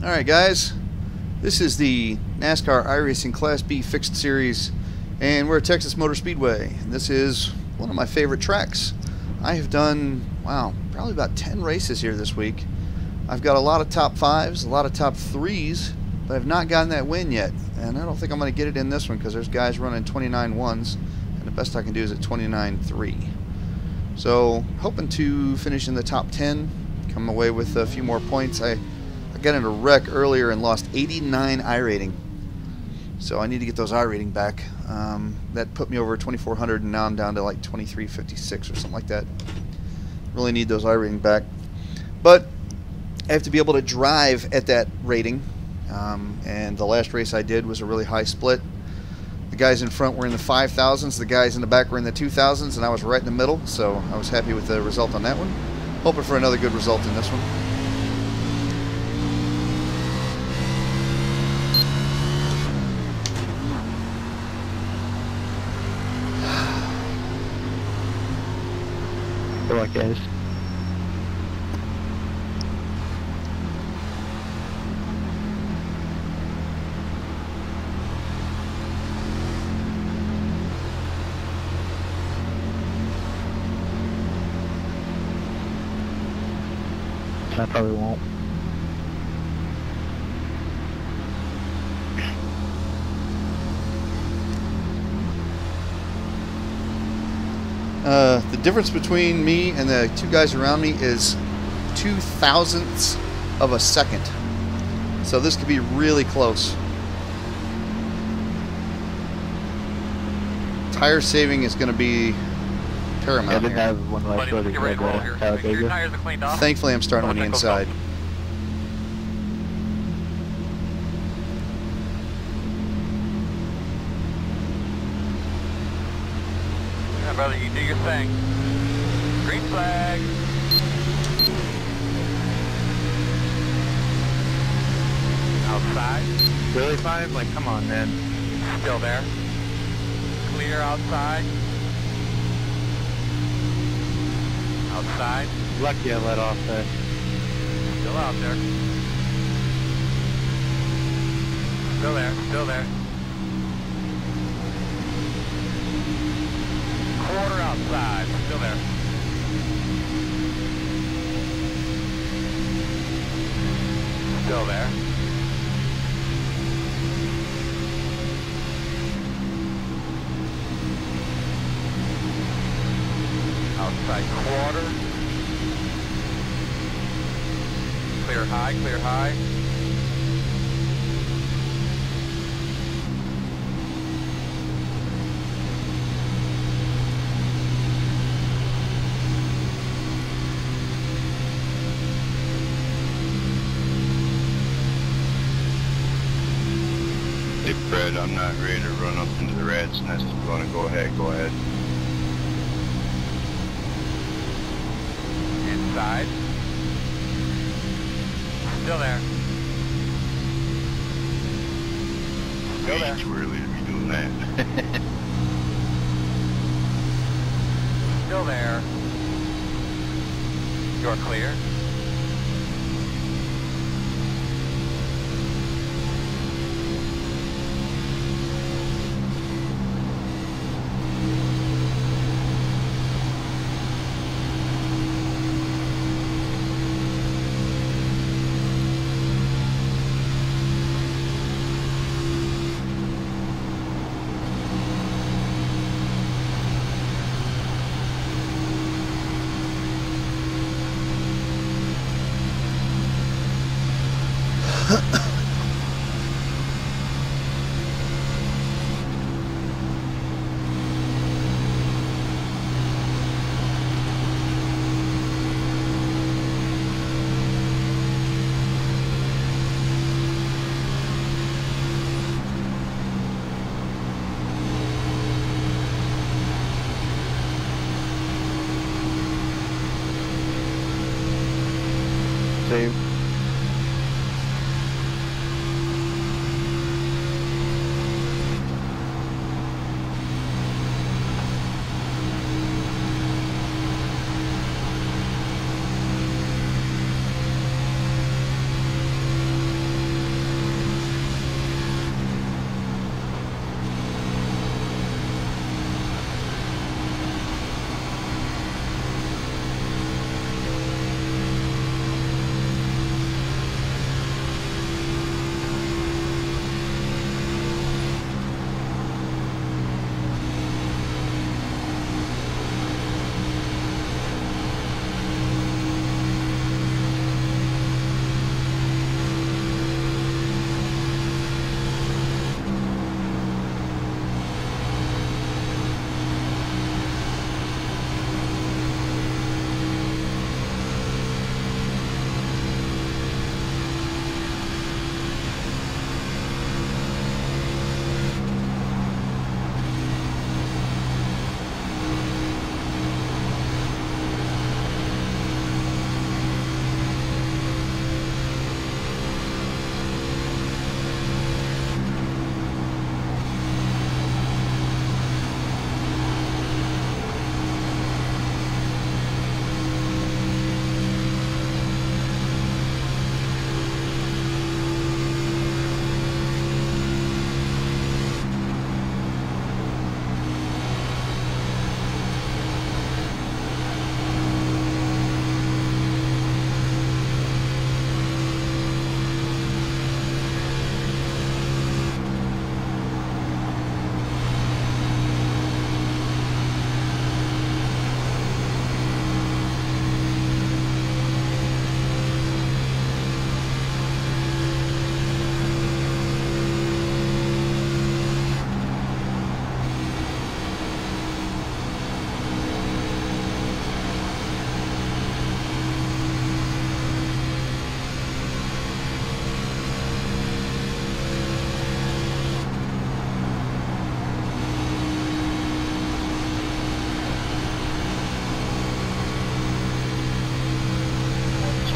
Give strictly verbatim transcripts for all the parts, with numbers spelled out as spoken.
Alright guys, this is the NASCAR iRacing Class B Fixed Series, and we're at Texas Motor Speedway. And this is one of my favorite tracks. I have done, wow, probably about ten races here this week. I've got a lot of top fives, a lot of top threes, but I've not gotten that win yet. And I don't think I'm going to get it in this one because there's guys running twenty-nine ones, and the best I can do is at twenty-nine three. So, hoping to finish in the top ten, come away with a few more points. I I got in a wreck earlier and lost eighty-nine I rating. So I need to get those I rating back. Um, that put me over twenty-four hundred, and now I'm down to like twenty-three fifty-six or something like that. Really need those I rating back. But I have to be able to drive at that rating. Um, and the last race I did was a really high split. The guys in front were in the five thousands, the guys in the back were in the two thousands, and I was right in the middle. So I was happy with the result on that one. Hoping for another good result in this one. Good luck, guys. I probably won't. Uh, the difference between me and the two guys around me is two thousandths of a second. So this could be really close. Tire saving is going to be paramount. I didn't have one left Buddy, get ready to roll here. Make sure your tires are cleaned off. Thankfully, I'm starting on the inside. Yeah, brother, you do your thing. Green flag. Outside. Really, five? Like, come on, man. Still there. Clear outside. Outside. Lucky I let off that. Still out there. Still there. Still there. Quarter outside. Still there. Still there. Outside quarter. Clear high, clear high. Hey Fred, I'm not ready to run up into the rat's nest. If you want to go ahead, go ahead. Inside. Still there. Still there. Way too early to be doing that. Still there. You're clear. Save.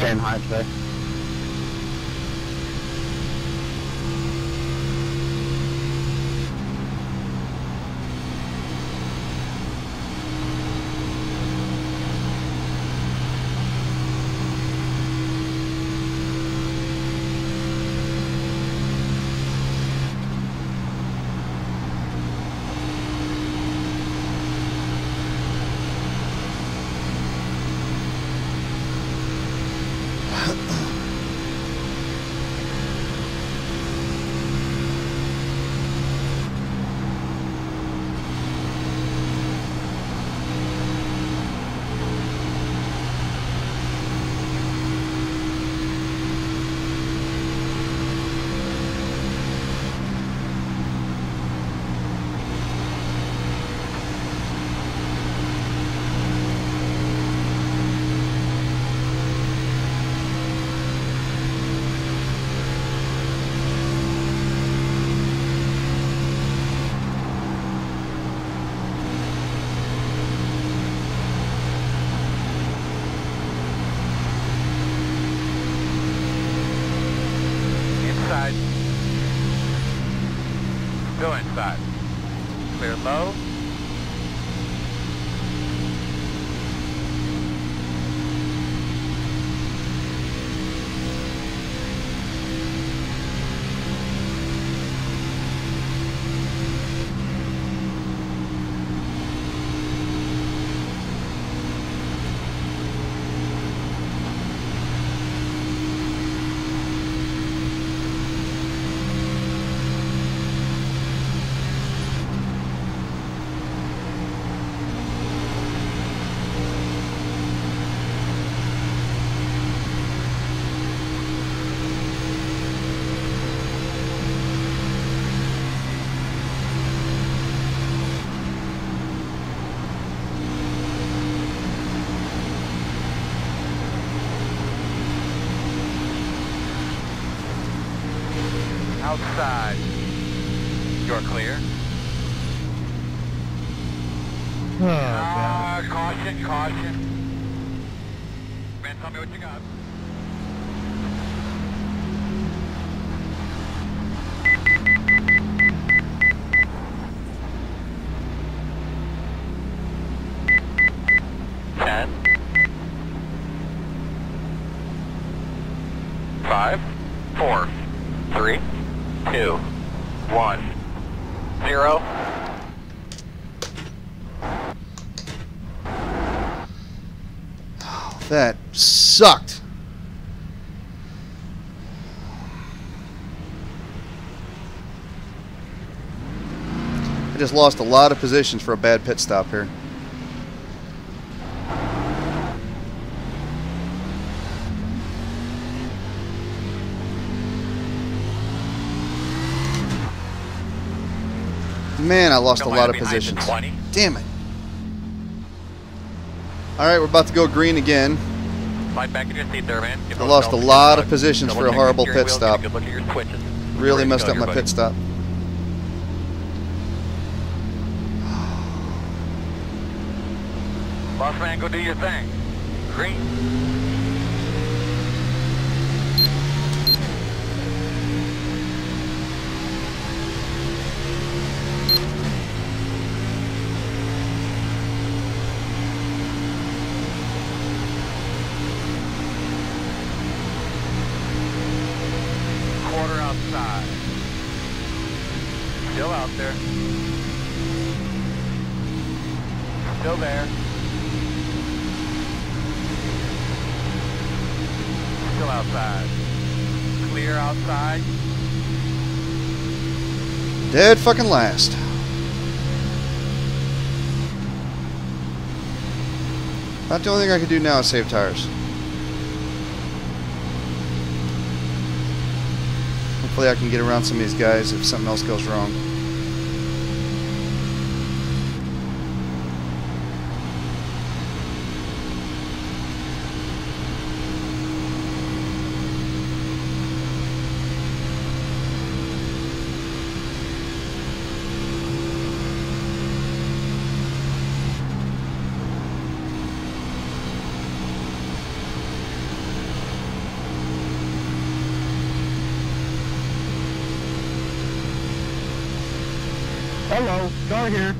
Same height today. Inside. Go inside. Clear low. Outside. You're clear. Oh, Ah, caution, caution. Man, tell me what you got. Ten. Five. Four. Three. Two, one, zero. Oh, that sucked. I just lost a lot of positions for a bad pit stop here. Man, I lost a lot of positions. Damn it. Alright, we're about to go green again. Slide back in your seat there, man. I lost a lot of positions for a horrible pit stop. Really messed up my pit stop. Boss man, go do your thing. Green. Quarter outside. Still out there. Still there. Still outside. Clear outside. Dead fucking last. About the only thing I can do now is save tires. Hopefully I can get around some of these guys if something else goes wrong. Hello, car here.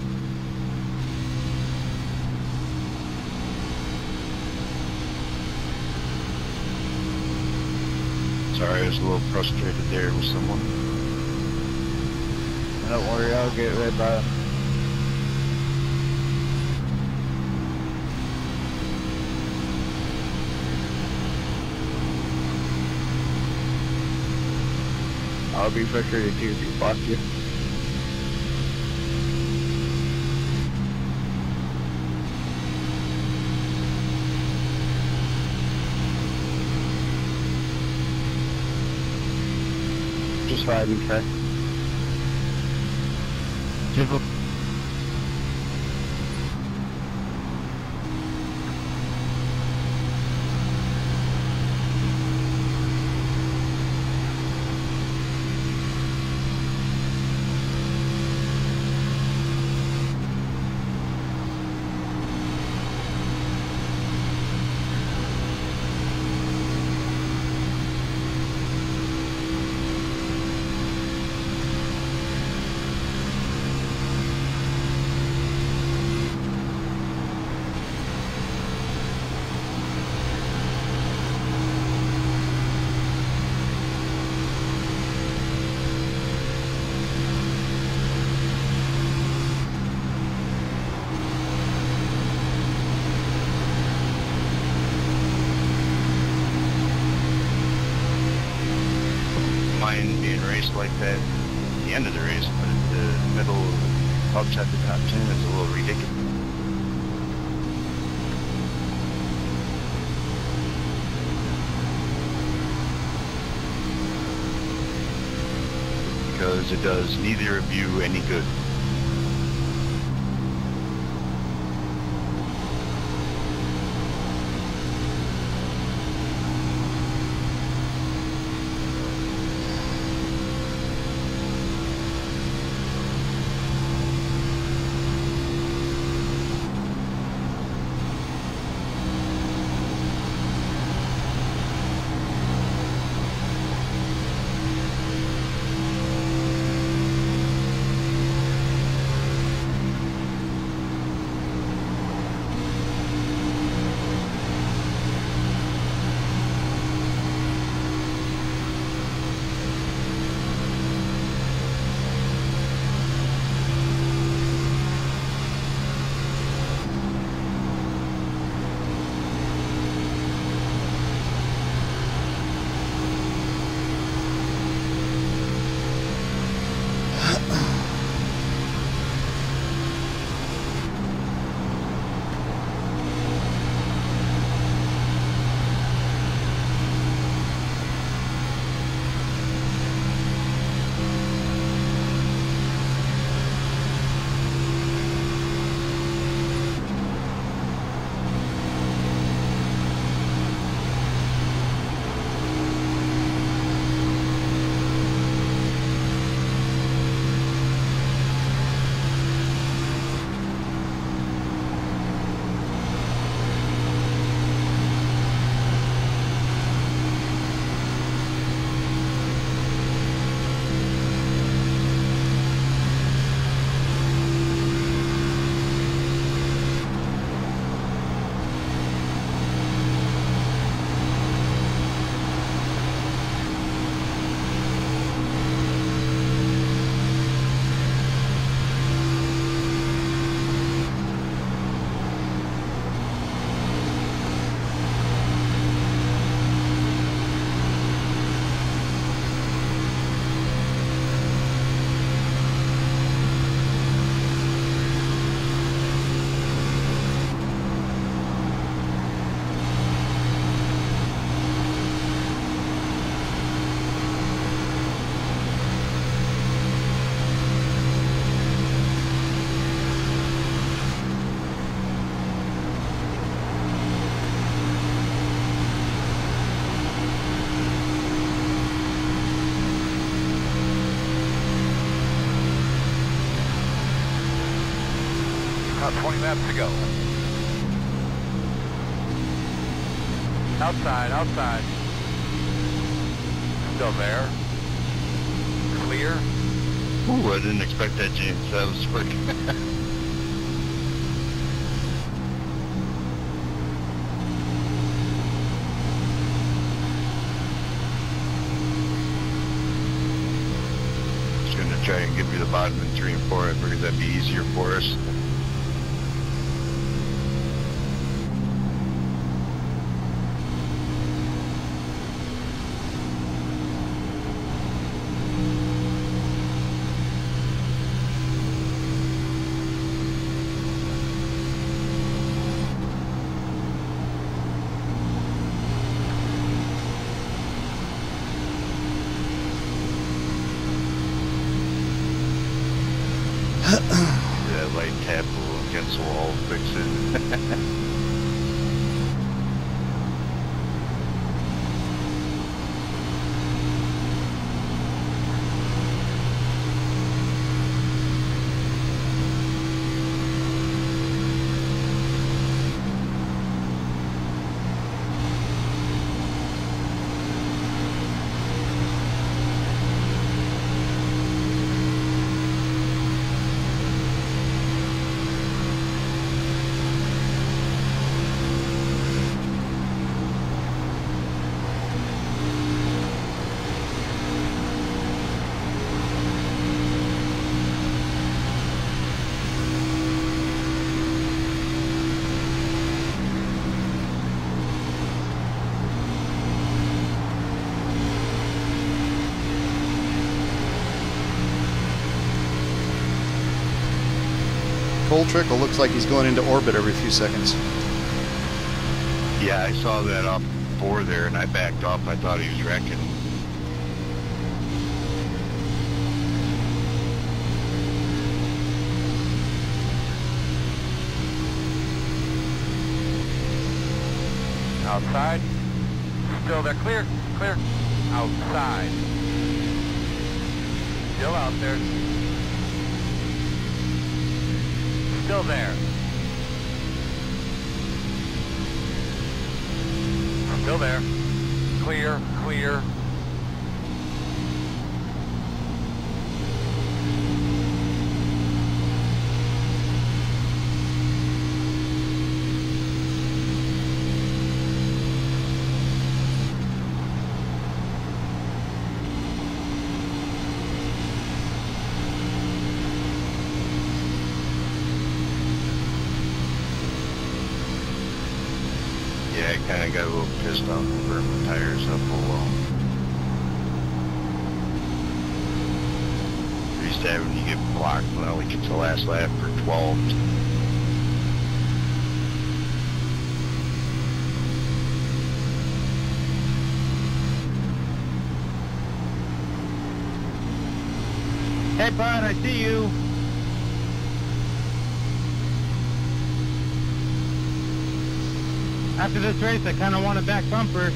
Sorry, I was a little frustrated there with someone. Don't worry, I'll get right by him. I'll be frustrated too if you block you. Just riding, Trey. Just Mind being raced like that at the end of the race, but at the middle, outside the top ten is a little ridiculous. Because it does neither of you any good. About twenty laps to go. Outside, outside. Still there. Clear. Ooh, I didn't expect that, James. That was quick. Just gonna try and get me the bottom in three and four. I figured that'd be easier for us. That light tap against the wall, fix it. Cold Trickle looks like he's going into orbit every few seconds. Yeah, I saw that off four there, and I backed off. I thought he was wrecking. Outside. Still there. Clear. Clear. Outside. Still out there. Still there. Still there. Clear. Clear. Yeah, I kind of got a little pissed off and burned my tires up a while. Used to having you get blocked when I only get to the last lap for twelve. Hey, bud, I see you. After this race, I kind of want a back bumper.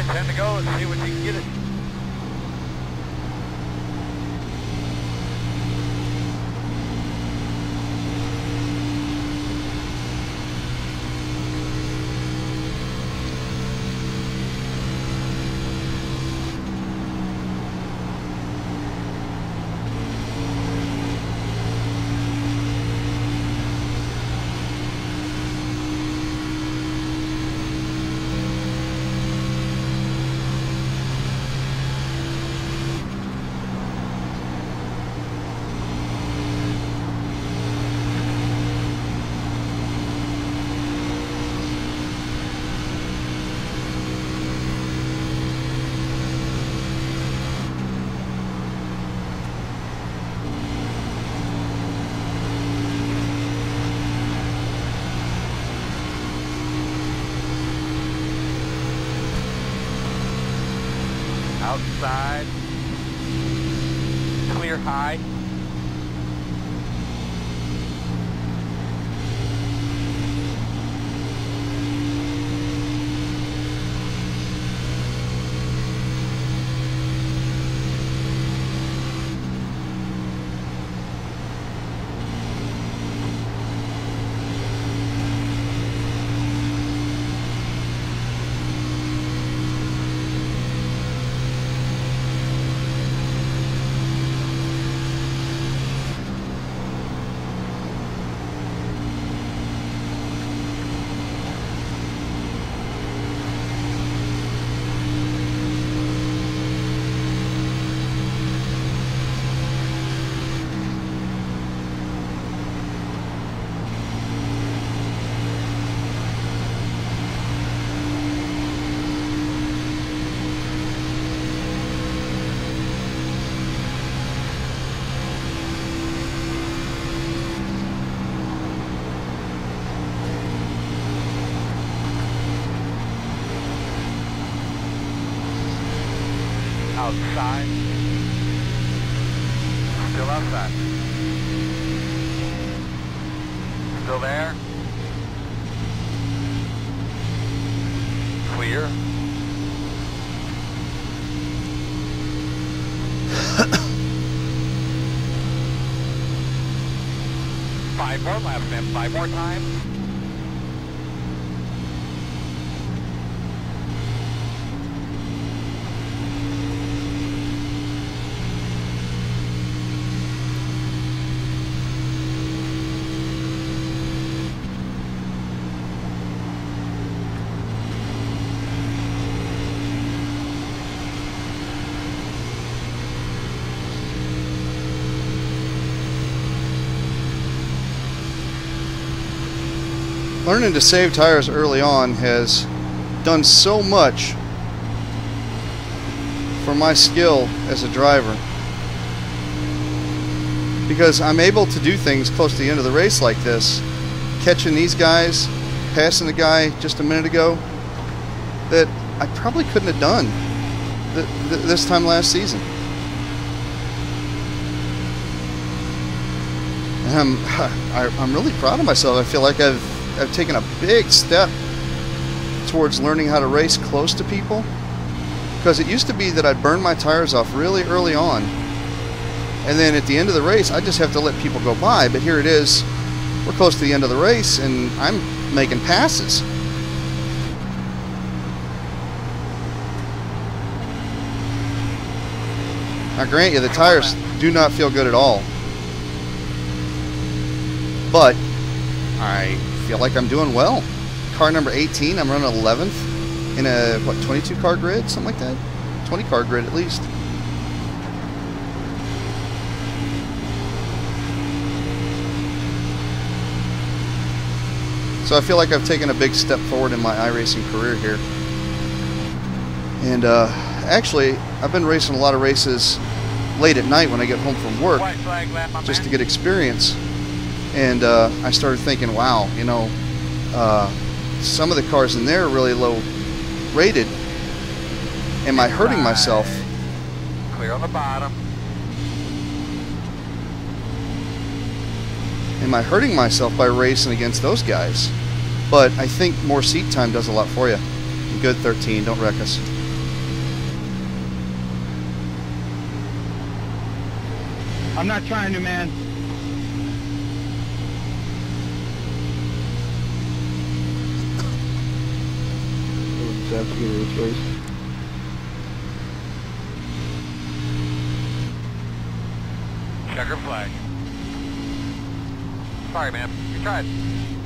ten to go. Let's see what you can get it. Outside. Clear high. Outside. Still outside. Still there. Clear. Five more laps, man. Five more times. Learning to save tires early on has done so much for my skill as a driver, because I'm able to do things close to the end of the race like this, catching these guys, passing the guy just a minute ago, that I probably couldn't have done th th this time last season. And I'm, I, I'm really proud of myself. I feel like I've I've taken a big step towards learning how to race close to people, because it used to be that I'd burn my tires off really early on, and then at the end of the race I just have to let people go by. But here it is, we're close to the end of the race and I'm making passes. I grant you, the tires do not feel good at all, but I feel like I'm doing well. Car number eighteen, I'm running eleventh in a, what, twenty-two car grid? Something like that? twenty car grid at least. So I feel like I've taken a big step forward in my iRacing career here. And uh, actually, I've been racing a lot of races late at night when I get home from work, just to get experience. And uh, I started thinking, wow, you know, uh, some of the cars in there are really low rated. Am I hurting myself? Clear on the bottom. Am I hurting myself by racing against those guys? But I think more seat time does a lot for you. Good, thirteen, don't wreck us. I'm not trying to, man. Have to get this race. Checker flag. Sorry, man. You tried.